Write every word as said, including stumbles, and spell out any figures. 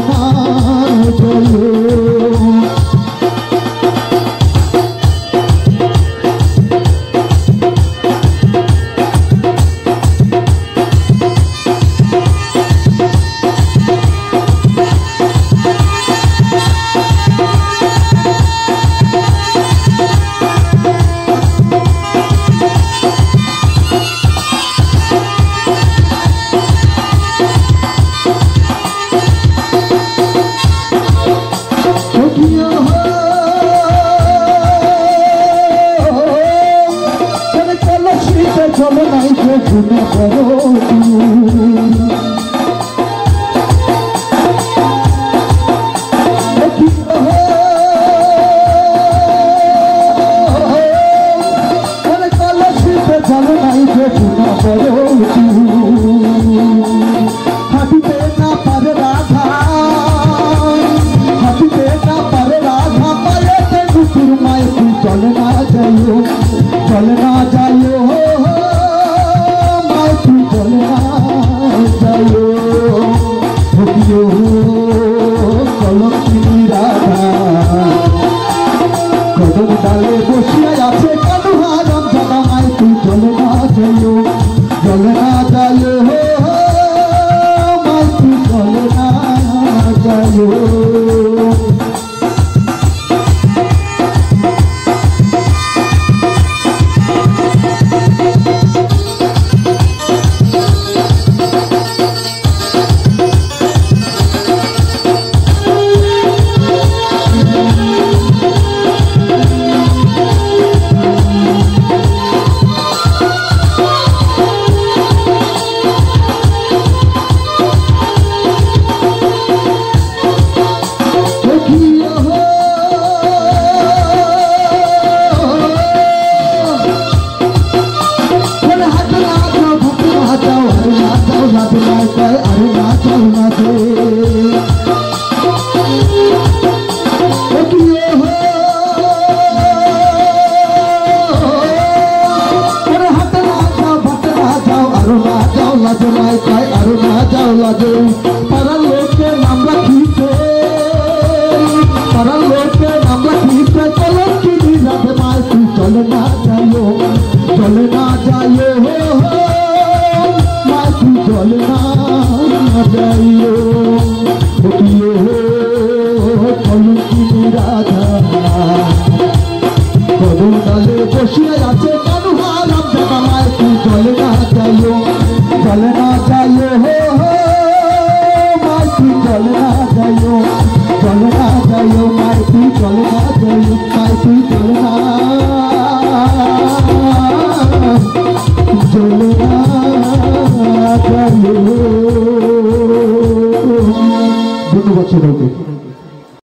না যাইও। চলো নাই যে গুণা করো কলসিতে চলো নাই যে গুণা করো হাঁটিতে না পারে রাধা হাঁটিতে না পারে রাধা পায়েতে নুপুর মায়ের চলে না যাইও চলে না যাইও কদম ডালে বসিয়া আছে কানু হারাম জানা মাই তুই চলে না যাইও চলে না যাইও মাই তুই চলে না যাইও। পাড়ার লোকের নাম রাখিতে পাড়ার লোকের নাম রাখিতে কলঙ্কিনী রাধে মায় তুই চলে না যাইও চলে না যাইও মায় তুই চলে না যাইও কলঙ্কিনী রাধা কদম ডালে বসিয়া আছে কানু হারাম জানা মায় তুই চলে না যাইও চলে না যাইও চলে না যাইও চলে না যাইও মাই তুই চলে না যাইও মাই তুই চলে না চলে না যাইও। ধন্যবাদ সবাইকে।